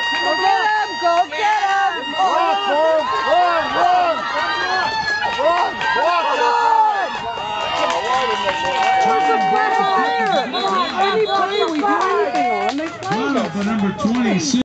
Go get him! Go get him! Run! Any play we do anything on, they play. Number 26.